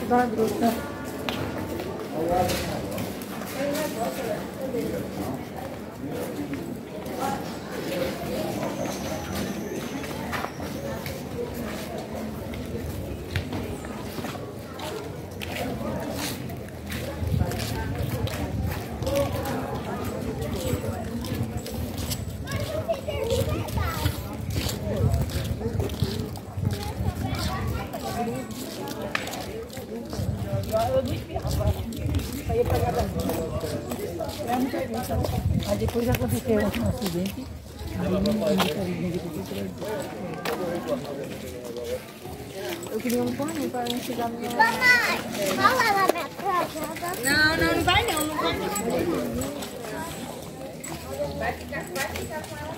da gruta. Aí depois aconteceu um acidente. Eu queria um pano para não chegar no... Mamãe, fala lá minha casa. Não vai não, não vai não. Vai ficar com ela.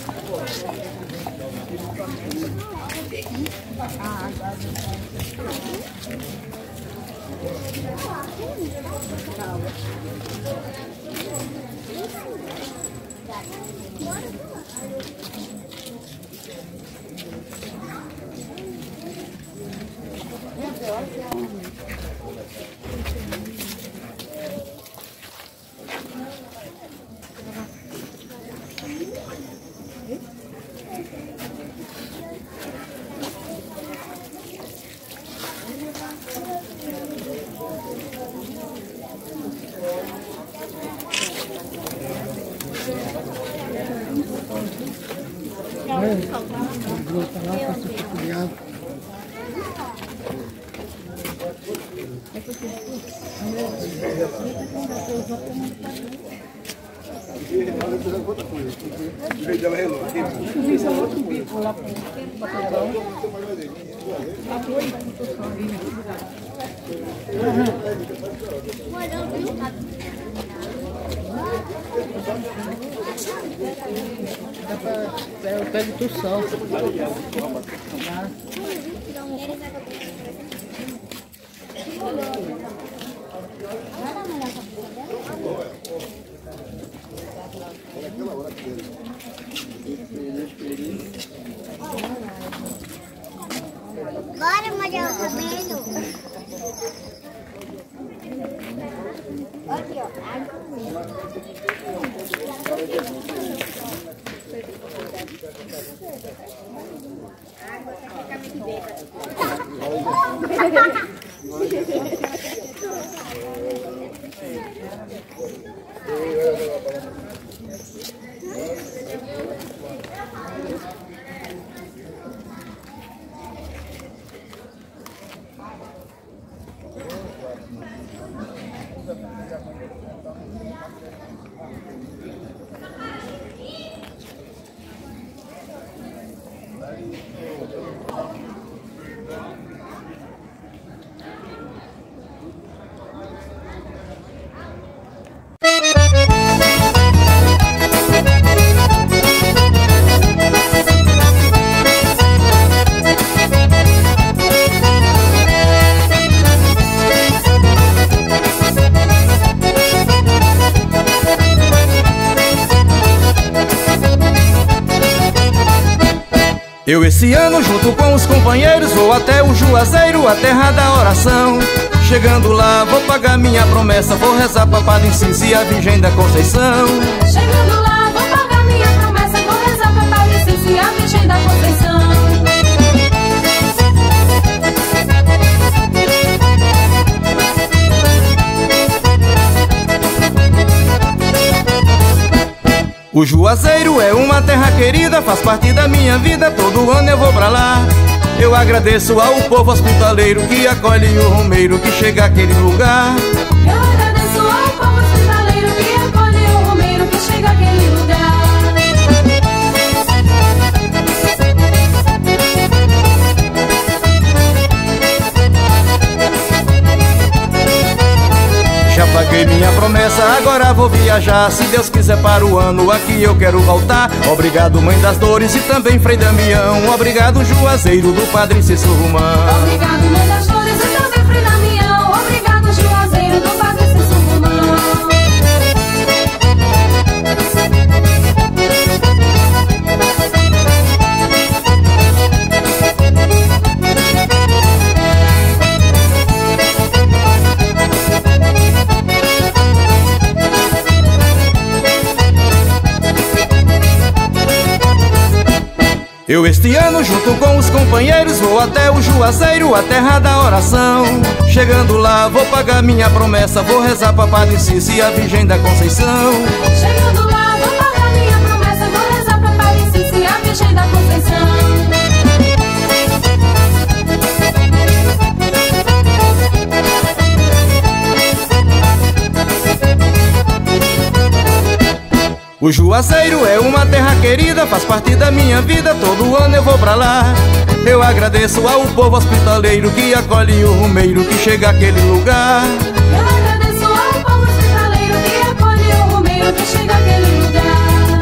Eu pego tu sol. Bora, Maria, comendo. Aqui, ó. Eu esse ano junto com os companheiros vou até o Juazeiro, a terra da oração. Chegando lá vou pagar minha promessa, vou rezar pra Padre Inciso e a Virgem da Conceição. Chegando lá vou pagar minha promessa, vou rezar pra Padre Inciso e a Virgem da Conceição. O Juazeiro é uma terra querida, faz parte da minha vida, todo ano eu vou pra lá. Eu agradeço ao povo hospitaleiro que acolhe o romeiro que chega àquele lugar. Eu agradeço ao povo hospitaleiro que acolhe o romeiro que chega àquele lugar. Já paguei minha promessa, agora vou viajar. Se Deus quiser para o ano, aqui eu quero voltar. Obrigado, Mãe das Dores e também Frei Damião. Obrigado, Juazeiro do Padre Cícero Romão. Obrigado, Mãe das Dores e também Frei Damião. Obrigado, Juazeiro do Padre Cícero Romão. Eu este ano junto com os companheiros vou até o Juazeiro, a terra da oração. Chegando lá vou pagar minha promessa, vou rezar pra Padre Cício e a Virgem da Conceição. Chegando lá vou pagar minha promessa, vou rezar pra Padre Cício e a Virgem da Conceição. O Juazeiro é uma terra querida, faz parte da minha vida, todo ano eu vou pra lá. Eu agradeço ao povo hospitaleiro que acolhe o rumeiro que chega àquele lugar. Eu agradeço ao povo hospitaleiro que acolhe o rumeiro que chega àquele lugar.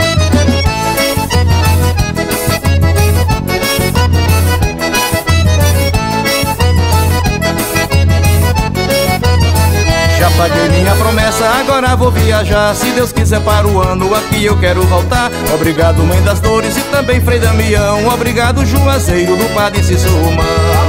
Já paguei minha promessa, agora vou viajar. Se Deus quiser para o ano, aqui eu quero voltar. Obrigado, Mãe das Dores e também Frei Damião. Obrigado, Juazeiro do Padre Cício Romão.